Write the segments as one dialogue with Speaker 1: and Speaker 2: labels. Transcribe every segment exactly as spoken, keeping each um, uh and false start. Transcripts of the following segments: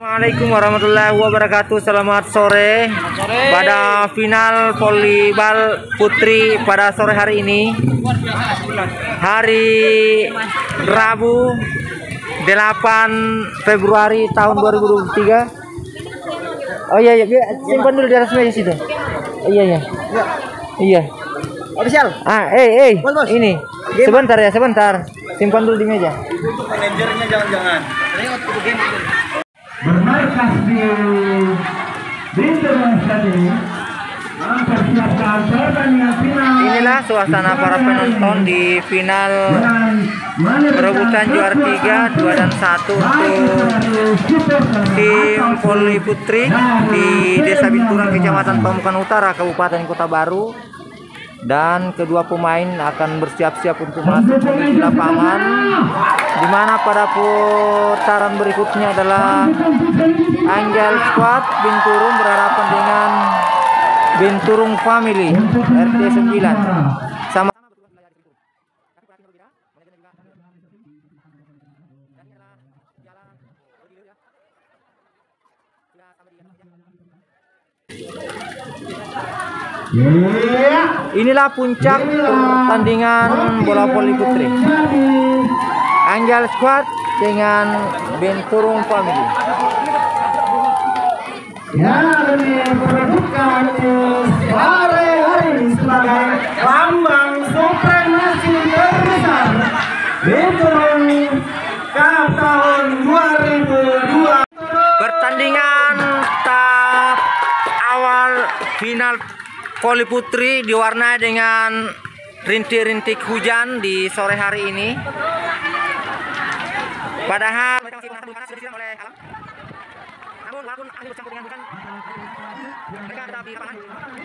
Speaker 1: Assalamualaikum warahmatullahi wabarakatuh. Selamat sore. sore pada final volleyball putri pada sore hari ini, hari Rabu delapan Februari tahun dua ribu dua puluh tiga. Oh iya iya, simpan dulu di atas meja situ. Iya iya. Iya.
Speaker 2: Official.
Speaker 1: Ah, eh eh.
Speaker 2: Bos, bos.
Speaker 1: Ini. Sebentar ya, sebentar. Simpan dulu di meja.
Speaker 2: Manajernya jangan-jangan.
Speaker 3: Bermarkas di Bintang Stadium mempersiapkan pertandingan final.
Speaker 1: Inilah suasana para penonton di final perebutan juara tiga, dua dan satu untuk tim voli putri di Desa Binturang, Kecamatan Pamukan Utara, Kabupaten Kota Baru. Dan kedua pemain akan bersiap-siap untuk masuk menuju lapangan, di mana pada putaran berikutnya adalah Angel Squad Binturung berhadapan dengan Binturung Family R T sembilan. Sama inilah puncak tandingan bola voli putri. Angel Squad dengan Binturung Family.
Speaker 3: Ya, ini memperebutkan hari-hari sebagai lambang supremasi terbesar Binturung ke tahun dua ribu dua.
Speaker 1: Pertandingan tahap awal final voli putri diwarnai dengan rintik-rintik hujan di sore hari ini. Padahal mereka masih disiram oleh alam. Namun walaupun angin bercampur dengan hujan, mereka tetap di lapangan.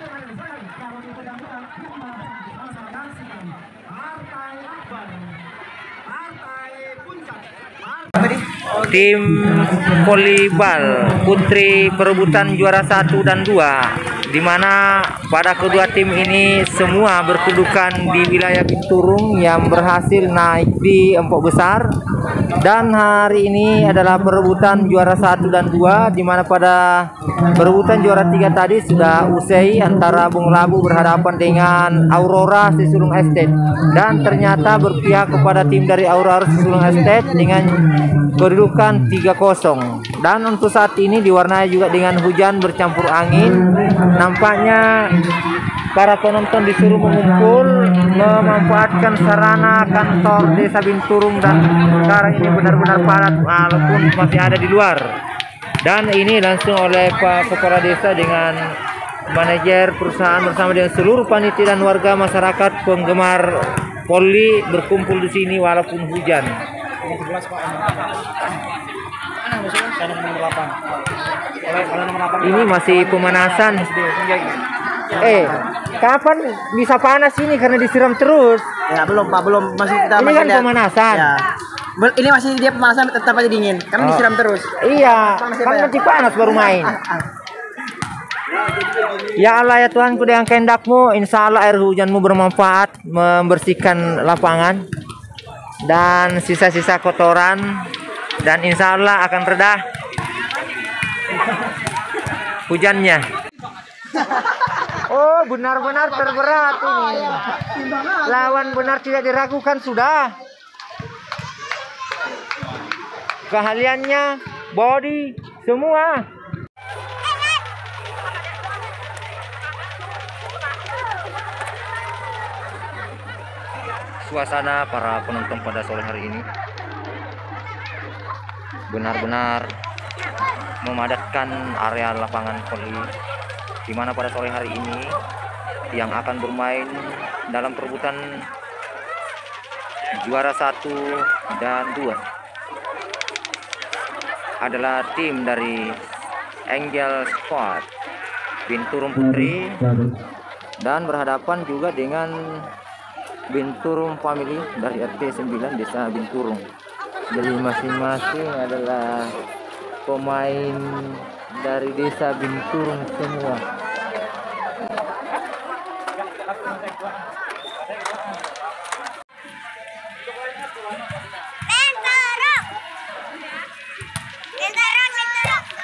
Speaker 1: Tim volleyball putri perebutan juara satu dan dua, di mana pada kedua tim ini semua berkedudukan di wilayah Binturung yang berhasil naik di empok besar. Dan hari ini adalah perebutan juara satu dan dua, di mana pada perebutan juara tiga tadi sudah usai antara Bung Labu berhadapan dengan Aurora Sisulung Estate, dan ternyata berpihak kepada tim dari Aurora Sisulung Estate dengan kedudukan tiga kosong. Dan untuk saat ini diwarnai juga dengan hujan bercampur angin. Nampaknya para penonton disuruh mengumpul, memanfaatkan sarana kantor Desa Binturung, dan sekarang ini benar-benar padat walaupun masih ada di luar. Dan ini langsung oleh Pak Kepala Desa dengan manajer perusahaan bersama dengan seluruh panitia dan warga masyarakat penggemar voli berkumpul di sini walaupun hujan. Ini masih pemanasan. Eh, kapan bisa panas ini karena disiram terus?
Speaker 2: Ya belum Pak, belum, masih kita
Speaker 1: ini
Speaker 2: masih
Speaker 1: kan
Speaker 2: lihat.
Speaker 1: Pemanasan.
Speaker 2: Ya. Ini masih dia pemanasan, tetap aja dingin karena
Speaker 1: Oh.
Speaker 2: disiram terus.
Speaker 1: Iya,
Speaker 2: Panas ya,
Speaker 1: kan
Speaker 2: Pak, ya?
Speaker 1: masih panas baru main. Ya Allah ya Tuhanku, dengan kehendakmu insya Allah air hujanmu bermanfaat membersihkan lapangan dan sisa-sisa kotoran, dan insya Allah akan reda hujannya. Oh, benar-benar terberat ini. Lawan benar tidak diragukan sudah. Keahliannya, body, semua. Suasana para penonton pada sore hari ini benar-benar memadatkan area lapangan voli, di mana pada sore hari ini yang akan bermain dalam perebutan juara satu dan dua adalah tim dari Angel Squad Binturung Putri, dan berhadapan juga dengan Binturung Family dari R T sembilan Desa Binturung. Jadi masing-masing adalah pemain dari Desa Binturung semua.
Speaker 4: Bintaro. Bintaro, Bintaro.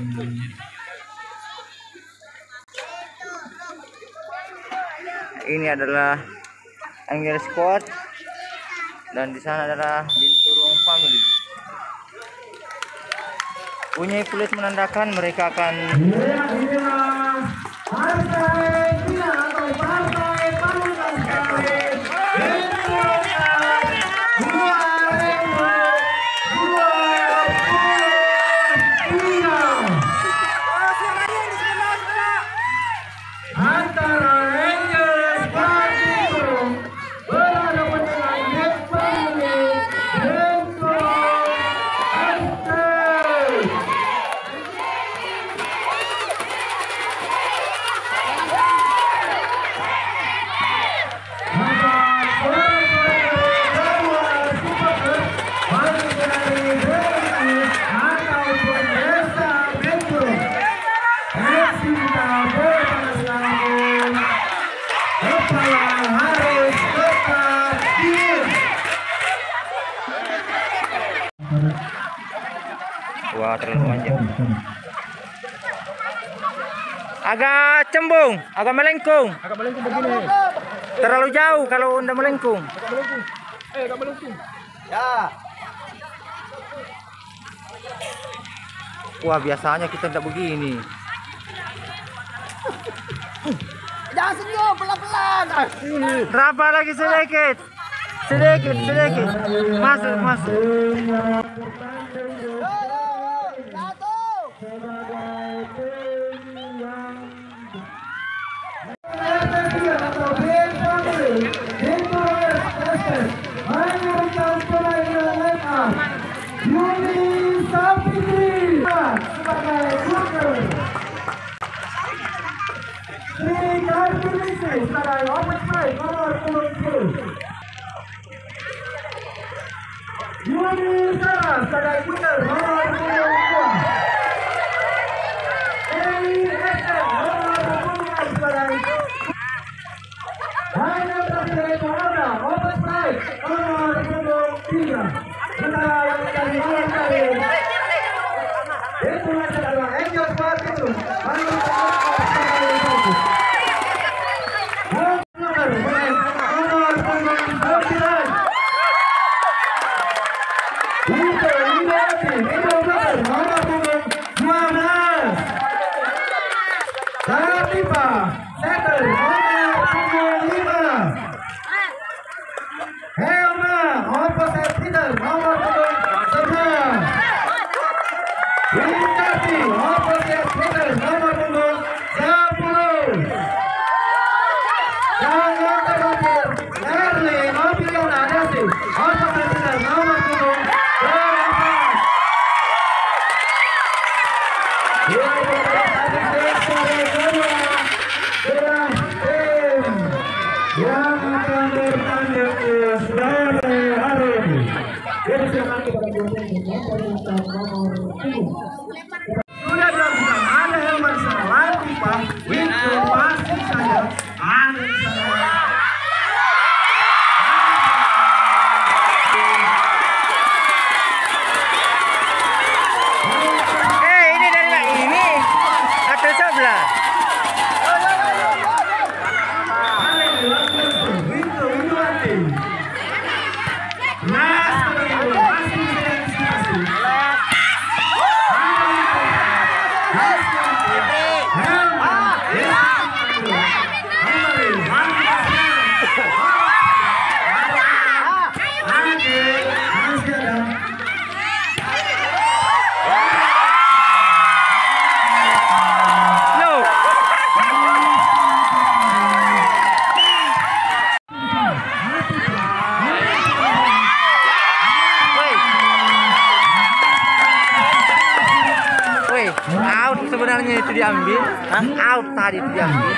Speaker 1: Ini adalah Angel Squad dan di sana adalah Binturong Family. Bunyi kulit menandakan mereka akan wah terlalu panjang. Agak cembung, agak melengkung.
Speaker 2: Agak melengkung begini.
Speaker 1: Terlalu jauh kalau unda melengkung.
Speaker 2: Agak melengkung. Eh, agak melengkung. Ya.
Speaker 1: Wah biasanya kita tidak begini.
Speaker 2: Jangan senyum, pelan-pelan.
Speaker 1: Berapa lagi sedikit? Sedikit, sedikit. Masuk, masuk.
Speaker 3: Yuni Sarah sebagai puter nomor dua. Eri Esther nomor dua sebagai hanya terkait Honda Open Pride nomor tiga. Sementara yang dari nomor kali itu adalah Angel Squad itu. Baru yang akan bertanya ke saudara Harun. Jadi silakan kepada Jokowi nomor tujuh. Sudah dilakukan, ada hewan salah lupa, itu pasti saja ada di sana.
Speaker 1: Eh ini dari mana? Ini atau sebelah? Out sebenarnya itu diambil, Hah? out tadi itu diambil.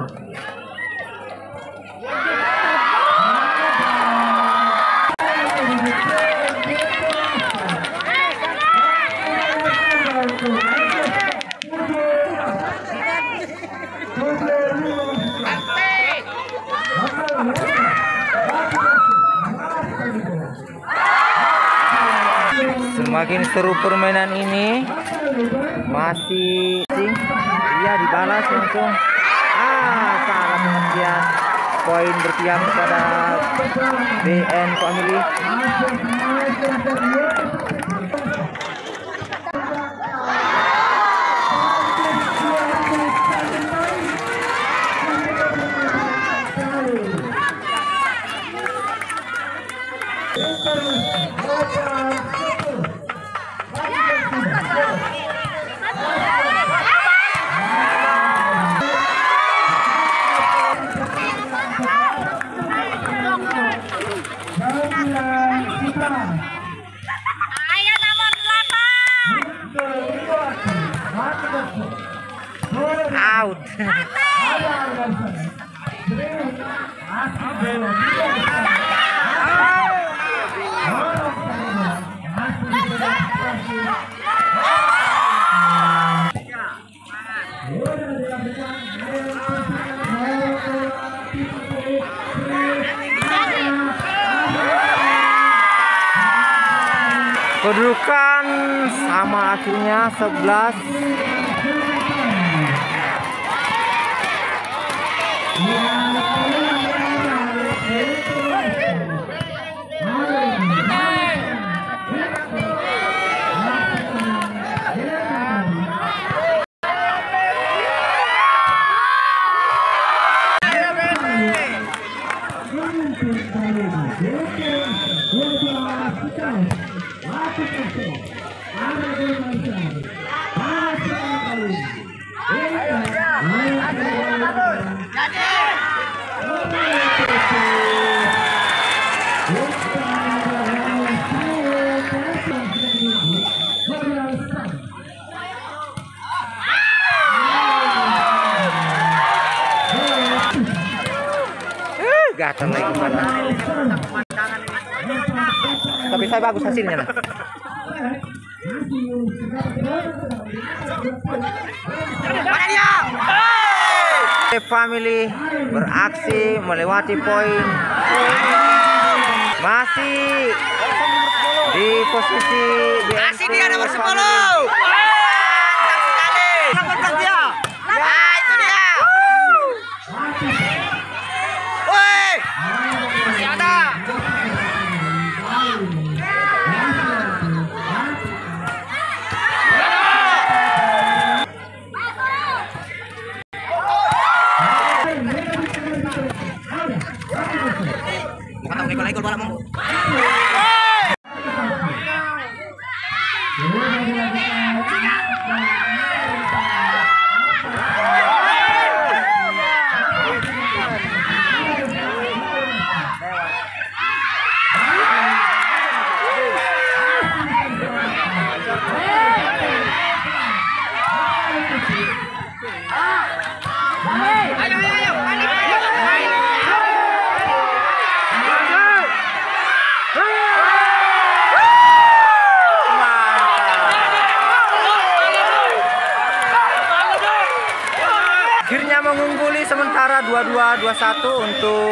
Speaker 1: Semakin seru permainan ini, masih iya dibalas langsung. Ah, salah pengertian. Poin berpihak kepada B N Family. Out. Kedudukan sama akhirnya sebelas. Gatal lagi pada. Tapi saya bagus hasilnya lah. Family beraksi melewati poin, masih di posisi
Speaker 2: Masih dia nomor sepuluh. Mantap sekali. Mantap dia. Ya, itu dia. Woi. Masih ada. Matang lekol-lekol bola mau.
Speaker 1: Akhirnya mengungguli sementara dua dua dua satu untuk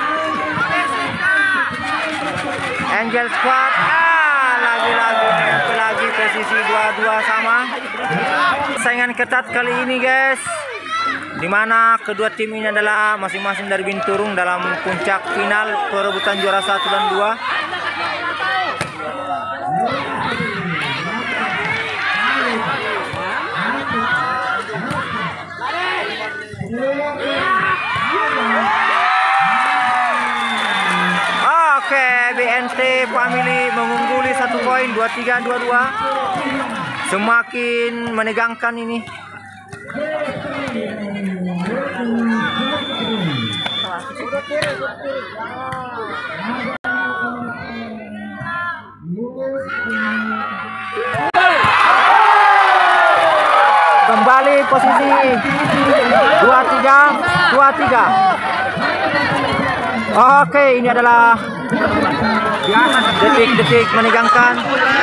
Speaker 1: Angel Squad. Ah, lagi-lagi lagi posisi dua dua sama. Saingan ketat kali ini, guys. Dimana kedua tim ini adalah masing-masing dari Binturung dalam puncak final perebutan juara satu dan dua. Oke, B N T Family mengungguli satu poin dua tiga dua dua. Semakin menegangkan ini. Kembali posisi dua tiga dua tiga. Oke, ini adalah detik-detik menegangkan.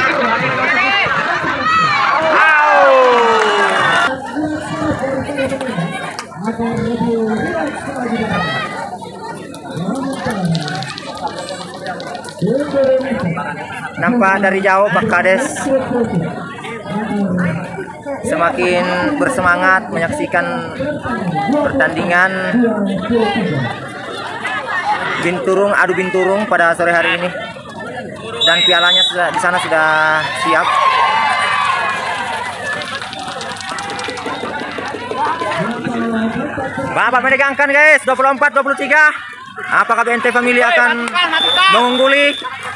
Speaker 1: Nampak dari jauh Pak Kades semakin bersemangat menyaksikan pertandingan binturung, adu binturung pada sore hari ini, dan pialanya sudah di sana sudah siap. Bapak menegangkan guys, dua puluh empat dua puluh tiga. Apakah B N T Family akan mengungguli?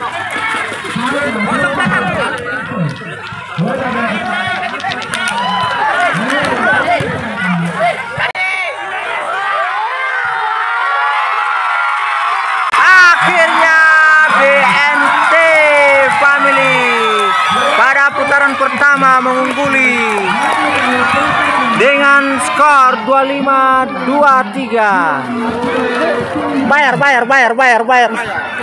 Speaker 1: Akhirnya B N T Family pada putaran pertama mengungguli dengan skor dua puluh lima dua puluh tiga. Bayar, bayar, bayar, bayar, bayar.